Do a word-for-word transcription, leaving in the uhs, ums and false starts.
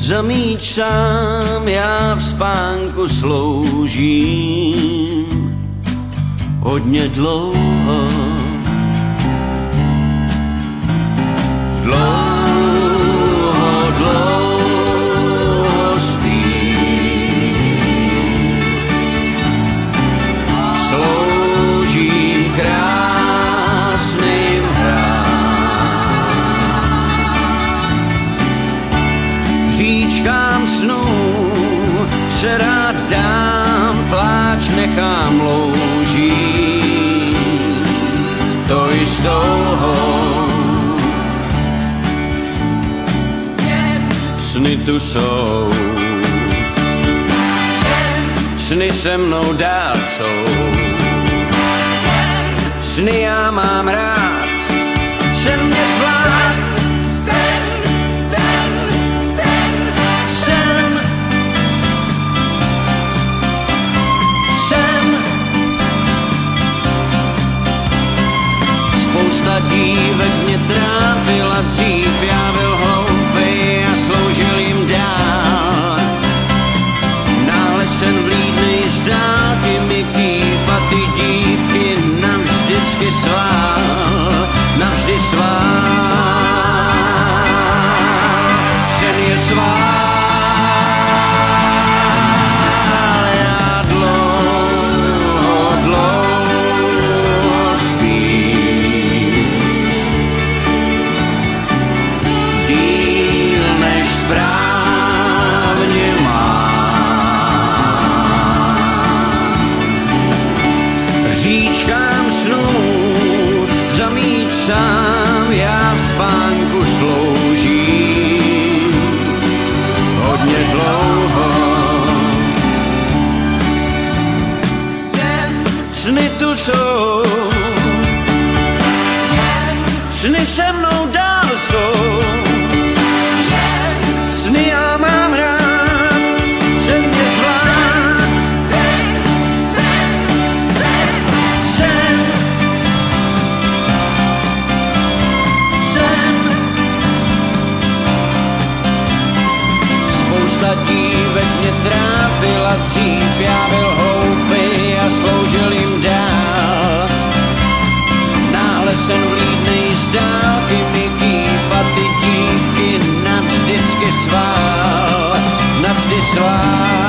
za míč sám já v spánku sloužím hodně dlouho. Dlouho, dlouho spím, sloužím krásným hrám, říčkám snů se rád dám, pláč nechám louží, to i s touhou. Sny tu jsou, sny se mnou dál jsou, sny já mám rád, sen mě zvlád. Sen, sen, sen, sen, sen. Spousta dívek mě trápila dřív, já byl hloupej a sloužil jim dál. Náhle sen vlídnej z dálky mi kýv a ty dívky navždycky svál, navždy svál. Sen je svál. Já dlouho, dlouho spím, díl než správně mám. Říčkám snů za míč sám já v spánku sloužím hodně dlouho. Sny tu jsou, sny se mnou dál jsou, sny já mám rád, sen mě zvlád. Sen, sen, sen, sen, sen. Spousta dívek mě trápila dřív, já byl hloupej a sloužil jim dál. Náhle sen vlídnej z dálky mi kýv a ty dívky navždycky svál, navždy svál.